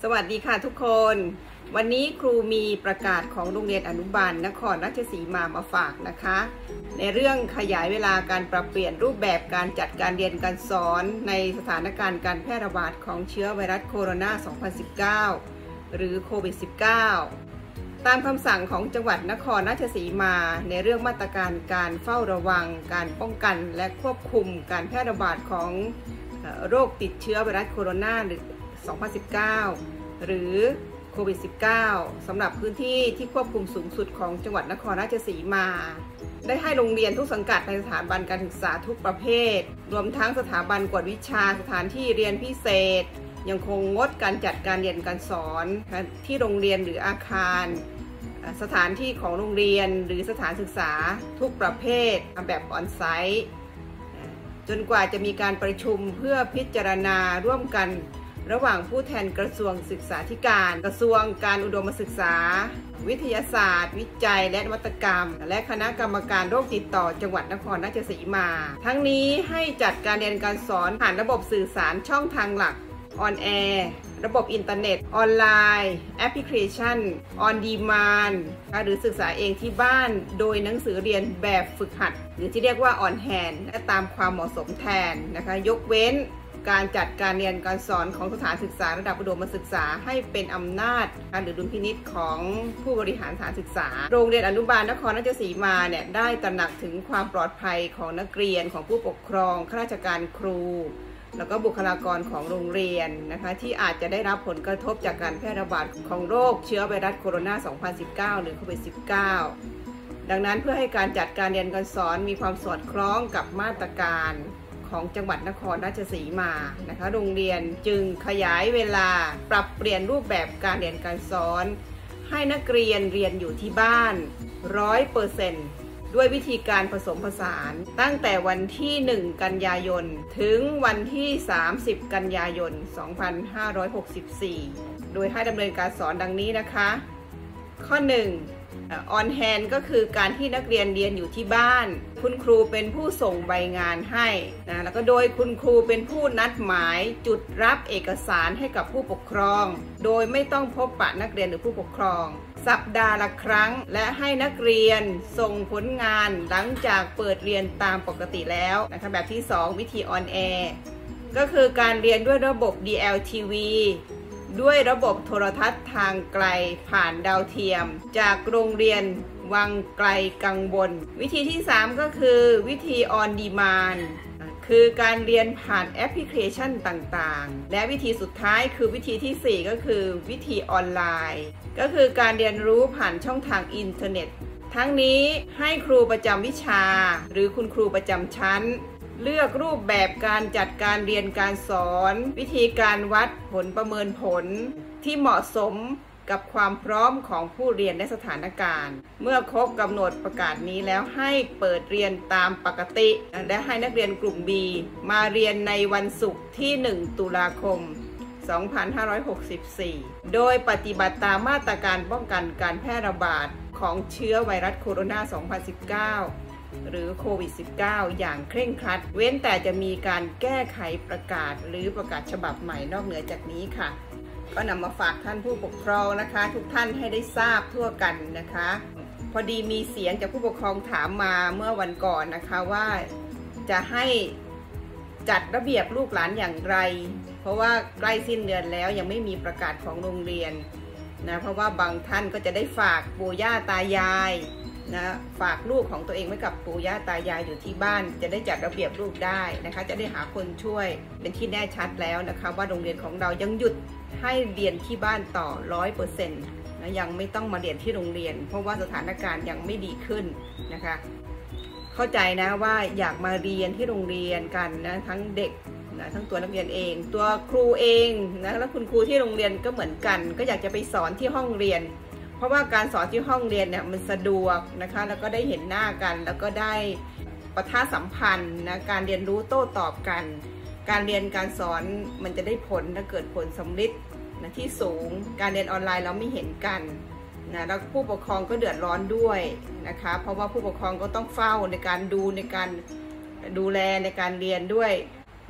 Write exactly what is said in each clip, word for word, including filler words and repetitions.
สวัสดีค่ะทุกคนวันนี้ครูมีประกาศของโรงเรียนอนุบาลนครราชสีมามาฝากนะคะในเรื่องขยายเวลาการปรับเปลี่ยนรูปแบบการจัดการเรียนการสอนในสถานการณ์การแพร่ระบาดของเชื้อไวรัสโคโรนา สองพันสิบเก้า หรือโควิด สิบเก้า ตามคำสั่งของจังหวัดนครราชสีมาในเรื่องมาตรการการเฝ้าระวังการป้องกันและควบคุมการแพร่ระบาดของโรคติดเชื้อไวรัสโคโรนา สองพันสิบเก้า หรือโควิด สิบเก้า สำหรับพื้นที่ที่ควบคุมสูงสุดของจังหวัดนครราชสีมาได้ให้โรงเรียนทุกสังกัดในสถาบันการศึกษาทุกประเภทรวมทั้งสถาบันกวดวิชาสถานที่เรียนพิเศษยังคงงดการจัดการเรียนการสอนที่โรงเรียนหรืออาคารสถานที่ของโรงเรียนหรือสถานศึกษาทุกประเภทแบบออนไซต์จนกว่าจะมีการประชุมเพื่อพิจารณาร่วมกันระหว่างผู้แทนกระทรวงศึกษาธิการกระทรวงการอุดมศึกษาวิทยาศาสตร์วิจัยและนวัตกรรมและคณะกรรมการโรคติดต่อจังหวัดนครราชสีมาทั้งนี้ให้จัดการเรียนการสอนผ่านระบบสื่อสารช่องทางหลักออนแอร์ระบบอินเทอร์เน็ตออนไลน์แอปพลิเคชันออนดีมานด์หรือศึกษาเองที่บ้านโดยหนังสือเรียนแบบฝึกหัดหรือที่เรียกว่าออนแฮนด์และตามความเหมาะสมแทนนะคะยกเว้นการจัดการเรียนการสอนของสถานศึกษาระดับอุดมศึกษาให้เป็นอำนาจการหรือดุลพินิจของผู้บริหารสถานศึกษาโรงเรียนอนุบาลนครราชสีมาเนี่ยได้ตระหนักถึงความปลอดภัยของนักเรียนของผู้ปกครองข้าราชการครูแล้วก็บุคลากรของโรงเรียนนะคะที่อาจจะได้รับผลกระทบจากการแพร่ระบาดของโรคเชื้อไวรัสโคโรนา สองพันสิบเก้า หรือโควิด สิบเก้า ดังนั้นเพื่อให้การจัดการเรียนการสอนมีความสอดคล้องกับมาตรการของจังหวัดนครราชสีมานะคะโรงเรียนจึงขยายเวลาปรับเปลี่ยนรูปแบบการเรียนการสอนให้นักเรียนเรียนอยู่ที่บ้าน ร้อยเปอร์เซ็นต์ ด้วยวิธีการผสมผสานตั้งแต่วันที่หนึ่งกันยายนถึงวันที่สามสิบกันยายนสองพันห้าร้อยหกสิบสี่โดยให้ดำเนินการสอนดังนี้นะคะข้อหนึ่งออนแฮนด์ก็คือการที่นักเรียนเรียนอยู่ที่บ้านคุณครูเป็นผู้ส่งใบงานให้นะแล้วก็โดยคุณครูเป็นผู้นัดหมายจุดรับเอกสารให้กับผู้ปกครองโดยไม่ต้องพบปะนักเรียนหรือผู้ปกครองสัปดาห์ละครั้งและให้นักเรียนส่งผลงานหลังจากเปิดเรียนตามปกติแล้วนะคะแบบที่สองวิธีออนแอร์ก็คือการเรียนด้วยระบบ ดี แอล ที วี ด้วยระบบโทรทัศน์ทางไกลผ่านดาวเทียมจากโรงเรียนวังไกลกังวลวิธีที่สามก็คือวิธีออนดีมานด์คือการเรียนผ่านแอปพลิเคชันต่างๆและวิธีสุดท้ายคือวิธีที่สี่ก็คือวิธีออนไลน์ก็คือการเรียนรู้ผ่านช่องทางอินเทอร์เน็ตทั้งนี้ให้ครูประจำวิชาหรือคุณครูประจำชั้นเลือกรูปแบบการจัดการเรียนการสอนวิธีการวัดผลประเมินผลที่เหมาะสมกับความพร้อมของผู้เรียนในสถานการณ์เมื่อครบกำหนดประกาศนี้แล้วให้เปิดเรียนตามปกติและให้นักเรียนกลุ่ม B มาเรียนในวันศุกร์ที่หนึ่งตุลาคมสองพันห้าร้อยหกสิบสี่โดยปฏิบัติตามมาตรการป้องกันการแพร่ระบาดของเชื้อไวรัสโคโรนา สองพันสิบเก้าหรือโควิด สิบเก้า อย่างเคร่งครัดเว้นแต่จะมีการแก้ไขประกาศหรือประกาศฉบับใหม่นอกเหนือจากนี้ค่ะก็นำมาฝากท่านผู้ปกครองนะคะทุกท่านให้ได้ทราบทั่วกันนะคะพอดีมีเสียงจากผู้ปกครองถามมาเมื่อวันก่อนนะคะว่าจะให้จัดระเบียบลูกหลานอย่างไรเพราะว่าใกล้สิ้นเดือนแล้วยังไม่มีประกาศของโรงเรียนนะเพราะว่าบางท่านก็จะได้ฝากปู่ย่าตายายนะฝากลูกของตัวเองไว้กับปู่ย่าตายายอยู่ที่บ้านจะได้จัดระเบียบลูกได้นะคะจะได้หาคนช่วยเป็นที่แน่ชัดแล้วนะคะว่าโรงเรียนของเรายังหยุดให้เรียนที่บ้านต่อ ร้อยเปอร์เซ็นต์ นะยังไม่ต้องมาเรียนที่โรงเรียนเพราะว่าสถานการณ์ยังไม่ดีขึ้นนะคะเข้าใจนะว่าอยากมาเรียนที่โรงเรียนกันนะทั้งเด็กนะทั้งตัวนักเรียนเองตัวครูเองนะแล้วคุณครูที่โรงเรียนก็เหมือนกันก็อยากจะไปสอนที่ห้องเรียนเพราะว่าการสอนที่ห้องเรียนเนี่ยมันสะดวกนะคะแล้วก็ได้เห็นหน้ากันแล้วก็ได้ปะทะสัมพันธ์นะการเรียนรู้โต้ตอบกันการเรียนการสอนมันจะได้ผลและเกิดผลสำลิดนะที่สูงการเรียนออนไลน์เราไม่เห็นกันนะแล้วผู้ปกครองก็เดือดร้อนด้วยนะคะเพราะว่าผู้ปกครองก็ต้องเฝ้าในการดูในการดูแลในการเรียนด้วย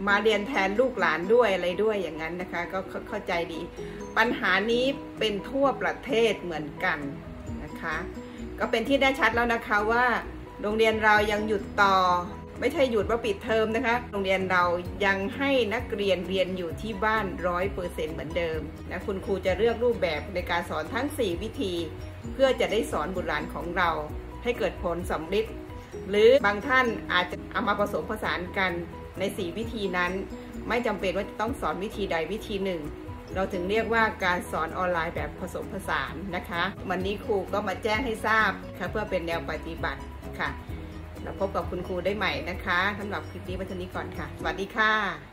มาเรียนแทนลูกหลานด้วยอะไรด้วยอย่างนั้นนะคะก็เข้าใจดีปัญหานี้เป็นทั่วประเทศเหมือนกันนะคะก็เป็นที่แน่ชัดแล้วนะคะว่าโรงเรียนเรายังหยุดต่อไม่ใช่หยุดว่าปิดเทอมนะคะโรงเรียนเรายังให้นักเรียนเรียนอยู่ที่บ้านร้อยเปอร์เซ็นต์เหมือนเดิมนะคุณครูจะเลือกรูปแบบในการสอนทั้งสี่วิธีเพื่อจะได้สอนบุตรหลานของเราให้เกิดผลสำฤทธิ์หรือบางท่านอาจจะเอามาผสมผสานกันในสี่วิธีนั้นไม่จำเป็นว่าจะต้องสอนวิธีใดวิธีหนึ่งเราถึงเรียกว่าการสอนออนไลน์แบบผสมผสานนะคะวันนี้ครูก็มาแจ้งให้ทราบค่ะเพื่อเป็นแนวปฏิบัติค่ะเราพบกับคุณครูได้ใหม่นะคะสำหรับคลิปนี้วันนี้ก่อนค่ะสวัสดีค่ะ